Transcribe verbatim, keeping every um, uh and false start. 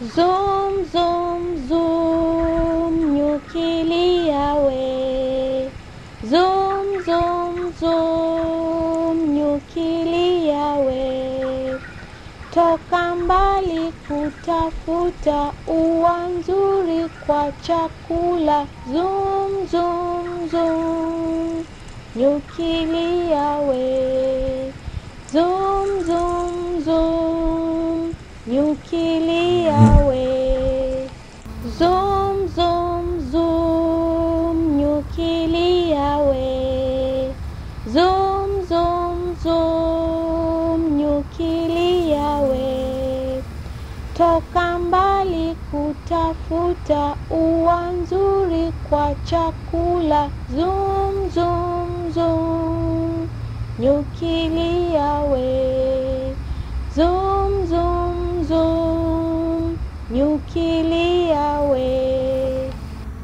Zoom, zoom, zoom, nyukilia we. Zoom, zoom, zoom, nyukilia we. Toka mbali kutafuta ua nzuri kwa chakula. Zoom, zoom, zoom, nyukilia we. Zoom, zoom, zoom, nyukilia we. Zoom, zoom, zoom, nyukilia we. Zoom, zoom, zoom, nyukilia we. Toka mbali kutafuta ua nzuri kwa chakula. Zoom, zoom, zoom, nyukilia we. Zoom, zoom, zoom, nyukilia we.